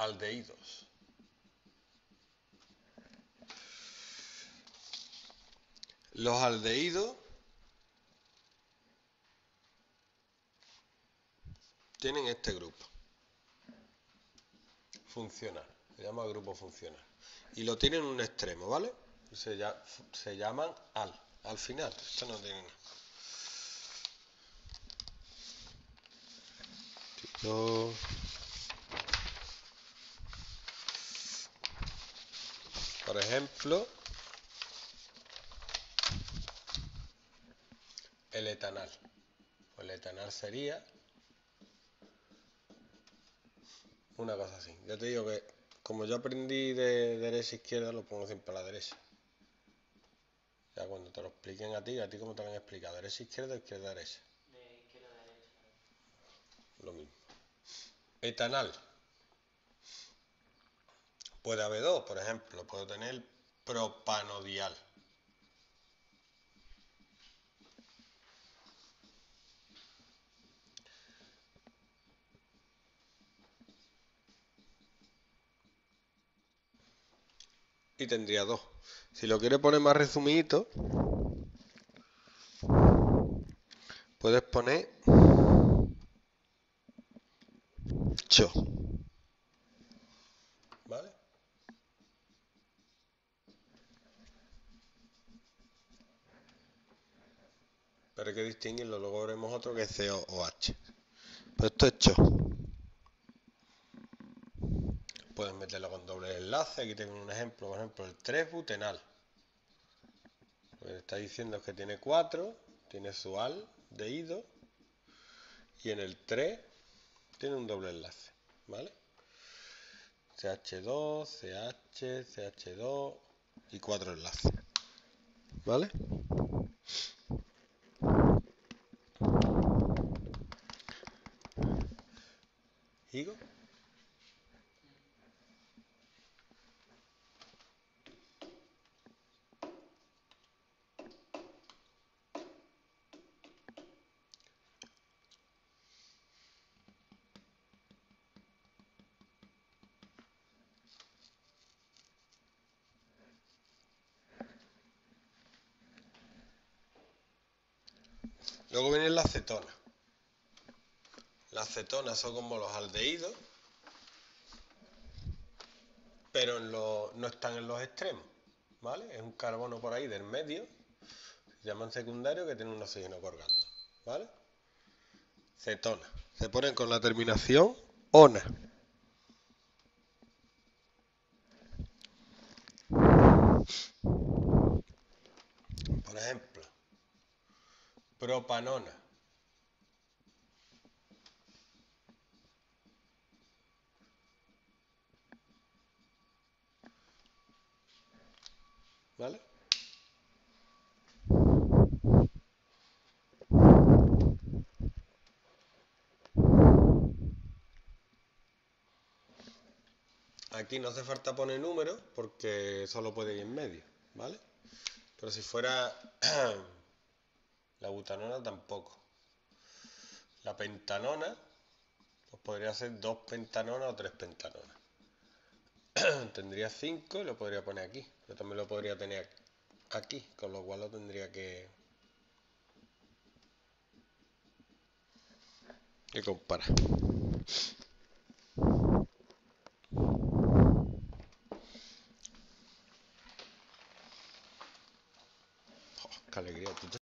aldehídos. Los aldehídos tienen este grupo funcional, se llama grupo funcional, y lo tienen en un extremo, ¿vale? Se llaman al final. Esto no tiene nada. Por ejemplo, el etanal. Pues el etanal sería una cosa así. Ya te digo que como yo aprendí de derecha a izquierda, lo pongo siempre a la derecha. Ya cuando te lo expliquen a ti cómo te lo han explicado, derecha, izquierda, izquierda, derecha. De izquierda a derecha. Lo mismo. Etanal. Puede haber dos, por ejemplo, puedo tener propanodial. Y tendría dos. Si lo quieres poner más resumidito, puedes poner cho. ¿Vale? Pero hay que distinguirlo, luego veremos otro que es CO o H. Pero esto es cho. Puedes meterlo con doble enlace. Aquí tengo un ejemplo, por ejemplo, el 3-butenal. Lo que está diciendo es que tiene 4, tiene su aldehído, y en el 3 tiene un doble enlace, ¿vale? CH2, CH, CH2 y 4 enlaces, ¿vale? ¿Higo? Luego viene la acetona. Las cetonas son como los aldehídos, pero no están en los extremos, ¿vale? Es un carbono por ahí del medio, se llaman secundarios, que tiene un oxígeno colgando, ¿vale? Cetona. Se ponen con la terminación ona. Por ejemplo, propanona. ¿Vale? Aquí no hace falta poner números porque solo puede ir en medio, ¿vale? Pero si fuera la butanona tampoco. La pentanona, pues podría ser 2 pentanonas o 3 pentanonas. Tendría 5 y lo podría poner aquí. Pero también lo podría tener aquí, con lo cual lo tendría que comparar. Oh, qué alegría.